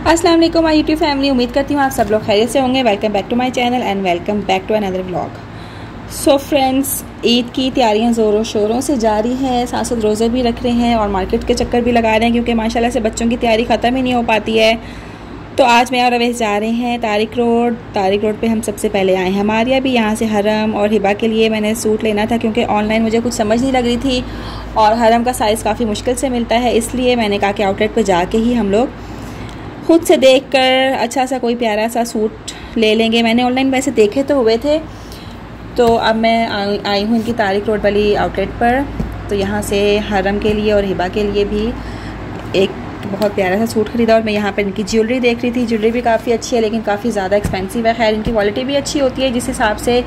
अस्सलाम वालेकुम my YouTube family. उम्मीद करती हूँ आप सब लोग खैरियत से होंगे। Welcome back to my channel and welcome back to another vlog. So friends, Eid की तैयारियां ज़ोरों शोरों से जारी हैं। साथ साथ रोज़े भी रख रहे हैं और मार्केट के चक्कर भी लगा रहे हैं क्योंकि माशाल्लाह से बच्चों की तैयारी ख़त्म ही नहीं हो पाती है। तो आज मैं और अवैस जा रहे हैं तारिक रोड पे हम सबसे पहले आए हैं। हमारिया भी यहाँ से हरम और हिबा के लिए मैंने सूट लेना था क्योंकि ऑनलाइन मुझे कुछ समझ नहीं लग रही थी और हरम का साइज़ काफ़ी मुश्किल से मिलता है, इसलिए मैंने कहा कि आउटलेट पर जाके ही हम लोग खुद से देखकर अच्छा सा कोई प्यारा सा सूट ले लेंगे। मैंने ऑनलाइन वैसे देखे तो हुए थे, तो अब मैं आई हूँ इनकी तारिक रोड वाली आउटलेट पर। तो यहाँ से हरम के लिए और हिबा के लिए भी एक बहुत प्यारा सा सूट ख़रीदा और मैं यहाँ पर इनकी ज्वेलरी देख रही थी। ज्वेलरी भी काफ़ी अच्छी है लेकिन काफ़ी ज़्यादा एक्सपेंसिव है। खैर इनकी क्वालिटी भी अच्छी होती है, जिस हिसाब से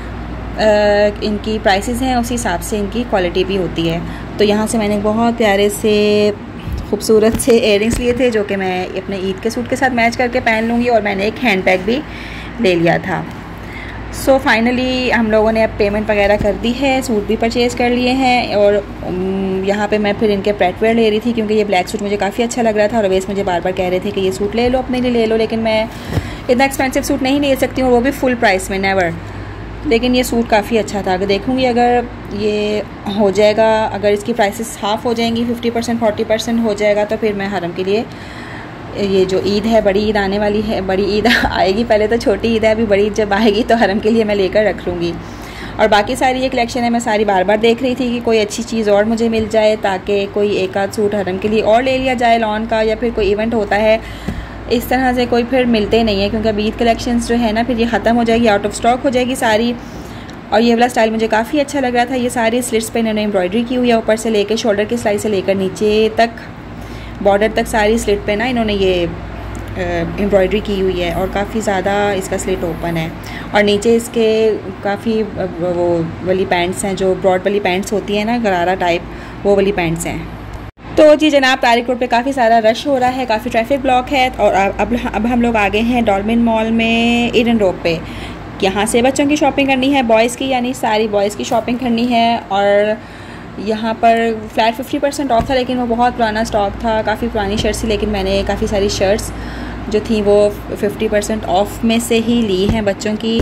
इनकी प्राइसेस हैं उसी हिसाब से इनकी क्वालिटी भी होती है। तो यहाँ से मैंने बहुत प्यारे से खूबसूरत से इयररिंग्स लिए थे जो कि मैं अपने ईद के सूट के साथ मैच करके पहन लूँगी, और मैंने एक हैंड बैग भी ले लिया था। सो फाइनली हम लोगों ने अब पेमेंट वगैरह कर दी है, सूट भी परचेज़ कर लिए हैं। और यहाँ पे मैं फिर इनके प्रेटवेयर ले रही थी क्योंकि ये ब्लैक सूट मुझे काफ़ी अच्छा लग रहा था और अवैस मुझे बार बार कह रहे थे कि ये सूट ले लो, अपने लिए ले लो, लेकिन मैं इतना एक्सपेंसिव सूट नहीं ले सकती हूँ, वो भी फुल प्राइस में, नेवर। लेकिन ये सूट काफ़ी अच्छा था। अगर देखूँगी अगर ये हो जाएगा, अगर इसकी प्राइसेस हाफ़ हो जाएंगी, 50% 40% हो जाएगा, तो फिर मैं हरम के लिए ये जो ईद है, बड़ी ईद आने वाली है, बड़ी ईद आएगी, पहले तो छोटी ईद है, अभी बड़ी ईद जब आएगी तो हरम के लिए मैं लेकर रख लूँगी। और बाकी सारी ये कलेक्शन है, मैं सारी बार बार देख रही थी कि कोई अच्छी चीज़ और मुझे मिल जाए ताकि कोई एक आध सूट हरम के लिए और ले लिया जाए लॉन का, या फिर कोई इवेंट होता है इस तरह से कोई फिर मिलते नहीं है क्योंकि अब ईद कलेक्शंस जो है ना फिर ये ख़त्म हो जाएगी, आउट ऑफ स्टॉक हो जाएगी सारी। और ये वाला स्टाइल मुझे काफ़ी अच्छा लग रहा था। ये सारी स्लिट्स पे इन्होंने एम्ब्रॉयडरी की हुई है, ऊपर से लेकर शोल्डर की सिलाई से लेकर नीचे तक बॉर्डर तक सारी स्लिट पे ना इन्होंने ये एम्ब्रॉयडरी की हुई है और काफ़ी ज़्यादा इसका स्लिट ओपन है। और नीचे इसके काफ़ी वो वाली पैंट्स हैं, जो ब्रॉड वाली पैंट्स होती हैं ना, गरारा टाइप, वो वाली पैंट्स हैं। तो जी जनाब, तारिक रोड पे काफ़ी सारा रश हो रहा है, काफ़ी ट्रैफिक ब्लॉक है। और अब हम लोग आ गए हैं डॉल्मेन मॉल में ईडन रोड पे। यहाँ से बच्चों की शॉपिंग करनी है, बॉयज़ की, यानी सारी बॉयज़ की शॉपिंग करनी है। और यहाँ पर फ्लैट 50% ऑफ था, लेकिन वो बहुत पुराना स्टॉक था, काफ़ी पुरानी शर्ट्स थी, लेकिन मैंने काफ़ी सारी शर्ट्स जो थी वो 50% ऑफ में से ही ली हैं बच्चों की।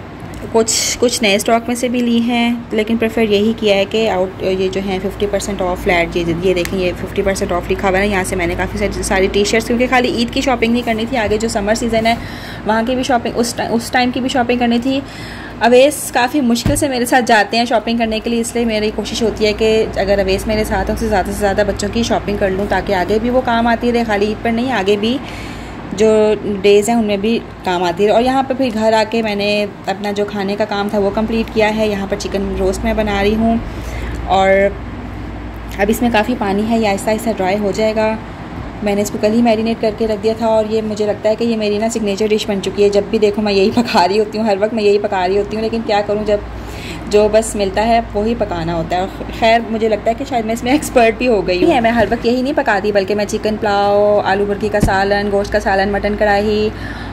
कुछ नए स्टॉक में से भी ली हैं, लेकिन प्रेफर यही किया है कि ये जो हैं 50% ऑफ फ्लैट, ये देखें, ये 50% ऑफ लिखा हुआ है। यहाँ से मैंने काफ़ी सारी टी शर्ट्स, क्योंकि खाली ईद की शॉपिंग नहीं करनी थी, आगे जो समर सीज़न है वहाँ की भी शॉपिंग, उस टाइम की भी शॉपिंग करनी थी। अवैस काफ़ी मुश्किल से मेरे साथ जाते हैं शॉपिंग करने के लिए, इसलिए मेरी कोशिश होती है कि अगर अवैस मेरे साथ है उससे ज़्यादा बच्चों की शॉपिंग कर लूँ ताकि आगे भी वो काम आती रहे, खाली ईद पर नहीं, आगे भी जो डेज़ हैं उनमें भी काम आती है। और यहाँ पर फिर घर आके मैंने अपना जो खाने का काम था वो कंप्लीट किया है। यहाँ पर चिकन रोस्ट मैं बना रही हूँ और अब इसमें काफ़ी पानी है, ये आहिस्ता आहिस्ता ड्राई हो जाएगा। मैंने इसको कल ही मैरिनेट करके रख दिया था और ये मुझे लगता है कि ये मेरी ना सिग्नेचर डिश बन चुकी है। जब भी देखो मैं यही पका रही होती हूँ, हर वक्त मैं यही पका रही होती हूँ, लेकिन क्या करूँ, जब जो बस मिलता है वही पकाना होता है। और खैर मुझे लगता है कि शायद मैं इसमें एक्सपर्ट भी हो गई हूँ। मैं हर वक्त यही नहीं पकाती, बल्कि मैं चिकन पुलाव, आलू बुर्की का सालन, गोश्त का सालन, मटन कढ़ाई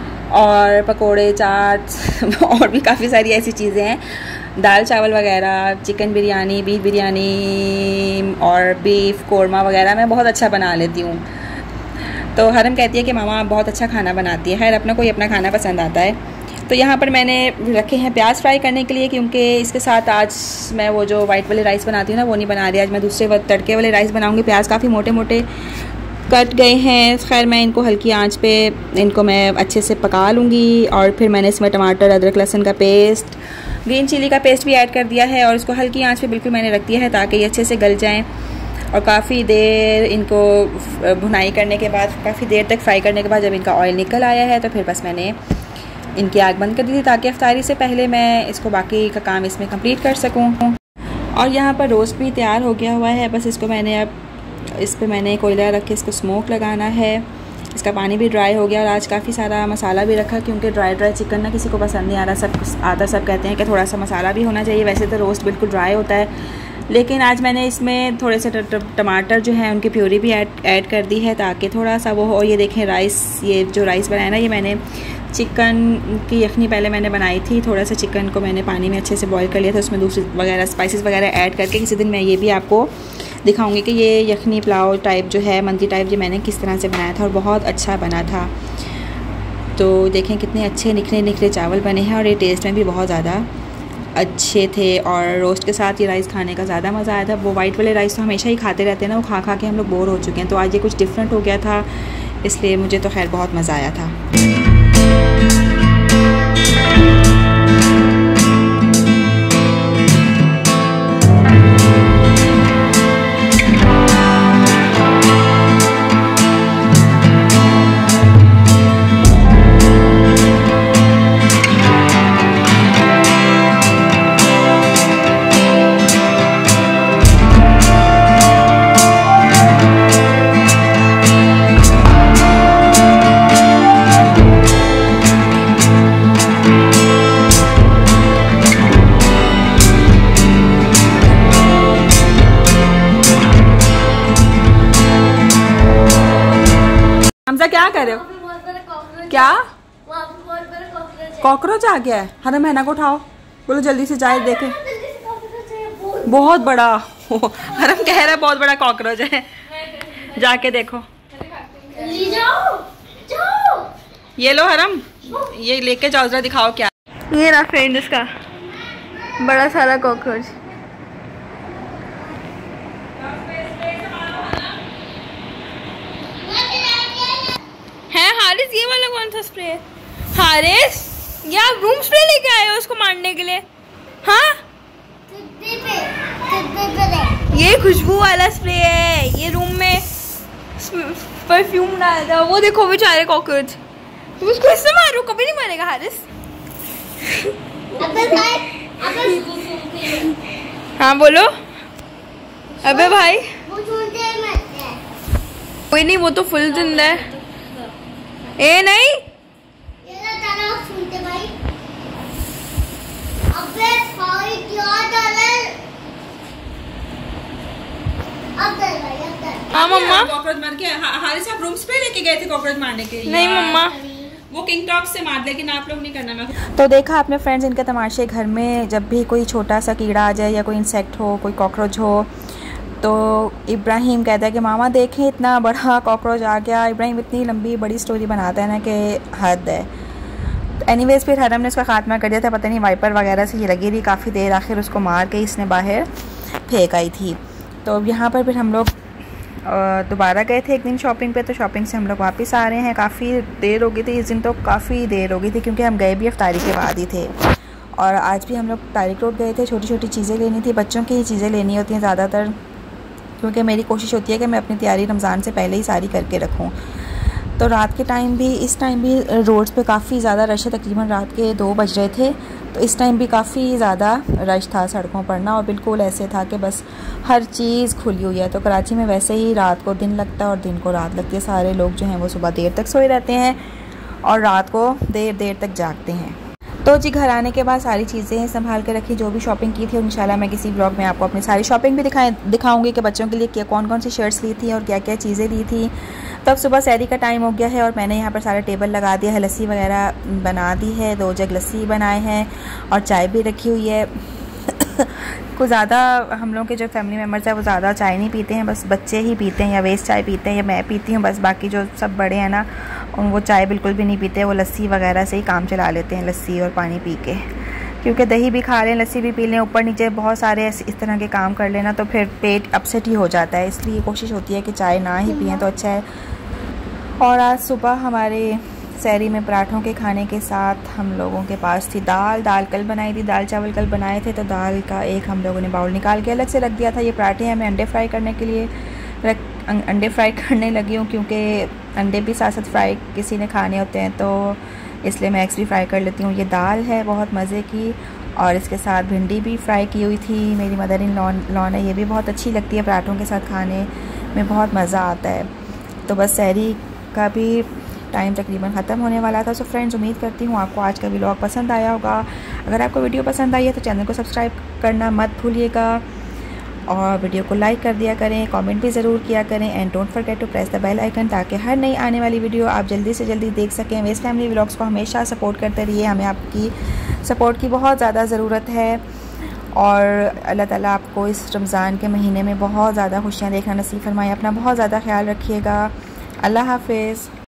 और पकोड़े, चाट और भी काफ़ी सारी ऐसी चीज़ें हैं, दाल चावल वगैरह, चिकन बिरयानी, बीफ बिरयानी और बीफ कोरमा वगैरह मैं बहुत अच्छा बना लेती हूँ। तो हरम कहती है कि मामा बहुत अच्छा खाना बनाती है। खैर अपना कोई अपना खाना पसंद आता है। तो यहाँ पर मैंने रखे हैं प्याज फ्राई करने के लिए, क्योंकि इसके साथ आज मैं वो जो वाइट वाले राइस बनाती हूँ ना वो नहीं बना रही, आज मैं दूसरे तड़के वाले राइस बनाऊँगी। प्याज काफ़ी मोटे मोटे कट गए हैं। खैर मैं इनको हल्की आंच पे इनको मैं अच्छे से पका लूँगी। और फिर मैंने इसमें टमाटर, अदरक, लहसुन का पेस्ट, ग्रीन चिली का पेस्ट भी ऐड कर दिया है और इसको हल्की आंच पे बिल्कुल मैंने रख दिया है ताकि ये अच्छे से गल जाएँ। और काफ़ी देर इनको भुनाई करने के बाद, काफ़ी देर तक फ्राई करने के बाद जब इनका ऑयल निकल आया है तो फिर बस मैंने इनकी आग बंद कर दी थी ताकि इफ्तारी से पहले मैं इसको बाकी का काम इसमें कंप्लीट कर सकूं। और यहाँ पर रोस्ट भी तैयार हो गया हुआ है, बस इसको मैंने अब इस पे मैंने कोयला रख के इसको स्मोक लगाना है। इसका पानी भी ड्राई हो गया और आज काफ़ी सारा मसाला भी रखा क्योंकि ड्राई चिकन ना किसी को पसंद नहीं आ रहा, सब कहते हैं कि थोड़ा सा मसाला भी होना चाहिए। वैसे तो रोस्ट बिल्कुल ड्राई होता है, लेकिन आज मैंने इसमें थोड़े से टमाटर जो है उनकी प्यूरी भी ऐड कर दी है ताकि थोड़ा सा वो हो। और ये देखें राइस, ये जो राइस बनाया ना, ये मैंने चिकन की यखनी पहले मैंने बनाई थी। थोड़ा सा चिकन को मैंने पानी में अच्छे से बॉईल कर लिया था, उसमें दूसरी वगैरह स्पाइसेस वगैरह ऐड करके। किसी दिन मैं ये भी आपको दिखाऊंगी कि ये यखनी पुलाव टाइप जो है, मंदी टाइप, ये मैंने किस तरह से बनाया था और बहुत अच्छा बना था। तो देखें कितने अच्छे निखरे निखरे चावल बने हैं और ये टेस्ट में भी बहुत ज़्यादा अच्छे थे। और रोस्ट के साथ ये राइस खाने का ज़्यादा मज़ा आया था। वो वाइट वाले राइस तो हमेशा ही खाते रहते हैं ना, वो खा खा के हम लोग बोर हो चुके हैं। तो आज ये कुछ डिफरेंट हो गया था, इसलिए मुझे तो खैर बहुत मज़ा आया था। हमजा क्या कर रहे हो? क्या कॉकरोच आ गया है? हरम हैना को उठाओ, बोलो जल्दी से जाए देखे। बहुत बड़ा हरम कह रहा है बहुत बड़ा कॉकरोच है, जाके देखो। ये लो हरम, ये लेके जाओ, जरा दिखाओ क्या। ये ना फ्रेंड इसका बड़ा सारा कॉकरोच है। हारिस ये वाला कौन सा स्प्रे है? हारिस ये आप रूम स्प्रे लेके आए हो उसको मारने के लिए? हाँ ये खुशबू वाला स्प्रे है, ये रूम में परफ्यूम डाला था। वो देखो बेचारे कॉकरोच, तुम उसको इससे मारो, कभी नहीं मरेगा हारिस। हाँ बोलो। अबे भाई कोई नहीं, वो तो फुल जिंदा है। ए नहीं भाई। अबे भाई क्या हाँ मम्मा कॉकरोच मार के। हारिस आप रूम स्प्रे लेके गए थे कॉकरोच मारने के? नहीं मम्मा, वो किंग टॉप से मार, लेकिन आप लोग नहीं करना। मैं तो देखा आपने फ्रेंड्स इनके तमाशे। घर में जब भी कोई छोटा सा कीड़ा आ जाए या कोई इंसेक्ट हो, कोई कॉकरोच हो, तो इब्राहिम कहता है कि मामा देखें इतना बड़ा कॉकरोच आ गया। इब्राहिम इतनी लंबी बड़ी स्टोरी बनाता है ना कि हद है। तो एनीवेज फिर हरम ने उसका खात्मा कर दिया था, पता नहीं वाइपर वगैरह से ये लगी रही काफ़ी देर, आखिर उसको मार के इसने बाहर फेंक आई थी। तो यहाँ पर फिर हम लोग दोबारा गए थे एक दिन शॉपिंग पे। तो शॉपिंग से हम लोग वापस आ रहे हैं। काफ़ी देर हो गई थी इस दिन, तो काफ़ी देर हो गई थी क्योंकि हम गए भी इफ्तारी के बाद ही थे। और आज भी हम लोग तारिक रोड गए थे, छोटी छोटी चीज़ें लेनी थी। बच्चों की ही चीज़ें लेनी होती हैं ज़्यादातर, क्योंकि मेरी कोशिश होती है कि मैं अपनी तैयारी रमज़ान से पहले ही सारी करके रखूं। तो रात के टाइम भी, इस टाइम भी रोड्स पे काफ़ी ज़्यादा रश है। तकरीबन रात के 2 बज रहे थे, तो इस टाइम भी काफ़ी ज़्यादा रश था सड़कों पर ना, और बिल्कुल ऐसे था कि बस हर चीज़ खुली हुई है। तो कराची में वैसे ही रात को दिन लगता है और दिन को रात लगती है। सारे लोग जो हैं वो सुबह देर तक सोए रहते हैं और रात को देर देर तक जागते हैं। तो जी घर आने के बाद सारी चीज़ें संभाल के रखी, जो भी शॉपिंग की थी। और इंशाल्लाह मैं किसी ब्लॉग में आपको अपनी सारी शॉपिंग भी दिखाऊंगी कि बच्चों के लिए क्या कौन कौन सी शर्ट्स ली थी और क्या क्या चीज़ें ली थी। तब सुबह सहरी का टाइम हो गया है और मैंने यहाँ पर सारा टेबल लगा दिया है, लस्सी वगैरह बना दी है, 2 जग लस्सी बनाए हैं और चाय भी रखी हुई है। कुछ ज़्यादा हम लोग के जो फैमिली मेम्बर्स हैं वो ज़्यादा चाय नहीं पीते हैं, बस बच्चे ही पीते हैं या वेस्ट चाय पीते हैं या मैं पीती हूँ बस। बाकी जो सब बड़े हैं ना वो चाय बिल्कुल भी नहीं पीते, वो लस्सी वगैरह से ही काम चला लेते हैं, लस्सी और पानी पी के। क्योंकि दही भी खा लें, लस्सी भी पी लें, ऊपर नीचे बहुत सारे इस तरह के काम कर लेना तो फिर पेट अपसेट ही हो जाता है। इसलिए कोशिश होती है कि चाय ना ही पिएँ तो अच्छा है। और आज सुबह हमारे सहरी में पराठों के खाने के साथ हम लोगों के पास थी दाल कल बनाई थी, दाल चावल कल बनाए थे, तो दाल का एक हम लोगों ने बाउल निकाल के अलग से रख दिया था। ये पराठे हैं, मैं अंडे फ्राई करने के लिए अंडे फ्राई करने लगी हूँ, क्योंकि अंडे भी साथ साथ फ्राई किसी ने खाने होते हैं तो इसलिए मैं एग्स भी फ्राई कर लेती हूँ। ये दाल है बहुत मज़े की और इसके साथ भिंडी भी फ्राई की हुई थी, मेरी मदर इन लॉ ने, ये भी बहुत अच्छी लगती है पराठों के साथ खाने में, बहुत मज़ा आता है। तो बस सहरी का भी टाइम तकरीबन ख़त्म होने वाला था। सो फ्रेंड्स उम्मीद करती हूँ आपको आज का व्लॉग पसंद आया होगा। अगर आपको वीडियो पसंद आई है तो चैनल को सब्सक्राइब करना मत भूलिएगा और वीडियो को लाइक कर दिया करें, कमेंट भी ज़रूर किया करें and don't forget to press the bell icon, ताकि हर नई आने वाली वीडियो आप जल्दी से जल्दी देख सकें। वेस्ट फैमिली व्लॉग्स को हमेशा सपोर्ट करते रहिए, हमें आपकी सपोर्ट की बहुत ज़्यादा ज़रूरत है। और अल्लाह ताला आपको इस रमज़ान के महीने में बहुत ज़्यादा खुशियाँ देखना नसीब फरमाए। अपना बहुत ज़्यादा ख्याल रखिएगा। अल्लाह हाफ़िज़।